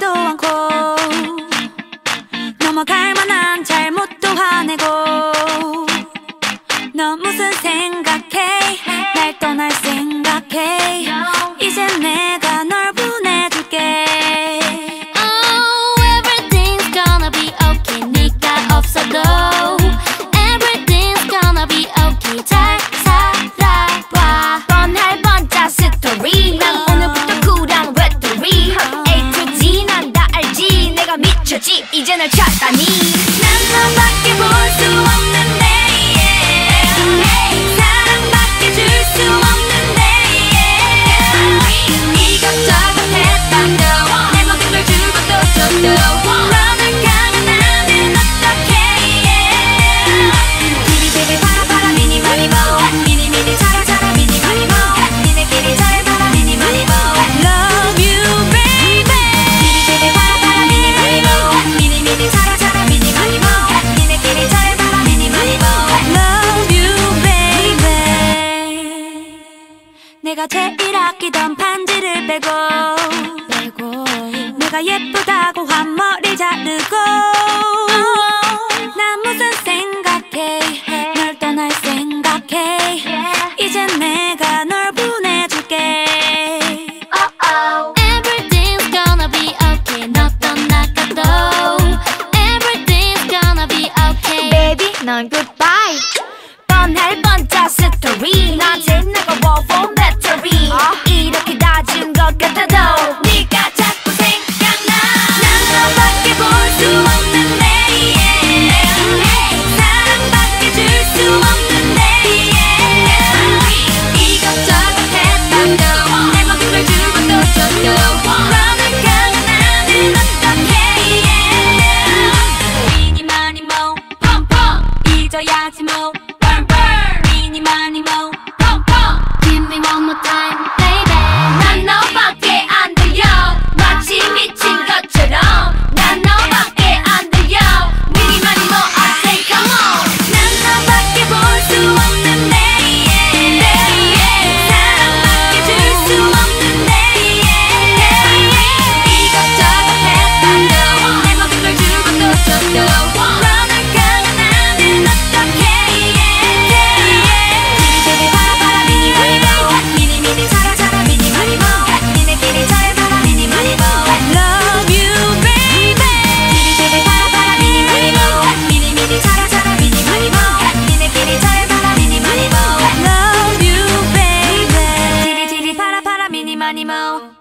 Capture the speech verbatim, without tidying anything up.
하지도 않고 넘어갈 만한 잘못도 화내고 너 무슨 생각해 날 떠날 생각해 이젠 내가 널 보내줄게 Oh everything's gonna be okay 네가 없어도 Everything's gonna be okay 잘 살아봐 뻔할 뻔짜 스토리 난 오늘부터 쿨한 외톨이 A to Z 난 다 알지 내가 미쳤지 이제 널 찾다니 난 너밖에 볼 수 없는데 yeah. 사랑밖에 줄 수 없는데 yeah. 이것저것 했어도 내 모든 걸 주고 또 줬도 너를 가면 나는 어떡해 yeah. 비리비리 바라바라 미니 마니 모 미니 미니 자라 자라 미니 마니 모 니네끼리 잘해봐라 미니 마니 모 Love you baby 비리비리 바라바라 미니 마니 모 미니 미니 자라 자라 미니 마니 모 니네끼리 잘해봐라 미니 마니 모 Love you baby 내가 제일 아끼던 반지를 빼고 빼고 내가 예쁘다고 한 머리 자르고 난 무슨 생각해 널 떠날 생각해 이젠 내가 널 보내줄게 Everything's gonna be okay 너 떠나가도 Everything's gonna be okay Baby 넌 goodbye 뻔할 뻔짜 스토리 낮에 내가 워폰 배터리 이렇게 낮은 것 같아도 네가 자꾸 생각나 난 너밖에 볼 수 없는데 yeah. 사랑밖에 줄 수 없는데 yeah. 이것저것 했어도 내 모든 걸 주고 또 줬도 너를 가면 나는 어떡해 yeah. 미니 마니 모 펑펑 잊어야지 뭐 burn burn 미니 마니 모 펑펑 Give me one more time baby 난 너밖에 안 들려 마치 미친 것처럼 난 너밖에 안 들려 미니 마니 모 I say come on 난 너밖에 볼 수 없는데 yeah. 사랑밖에 줄 수 없는데 yeah. 이것저것 했어도 내 모든 걸 주고 또 줬도 너를 가면 나는 어떡해 yeah. 비리비리 바라바라 미니 마니 모 미니 미니 자라 자라 미니 마니 모 니네끼리 잘해봐라 미니 마니 모 Love you baby 비리비리 바라바라 미니 마니 모 미니 미니 자라 자라 미니 마니 모 니네끼리 잘해봐라 미니 마니 모 Love you baby 디리디리 바라바라 미니 마니 모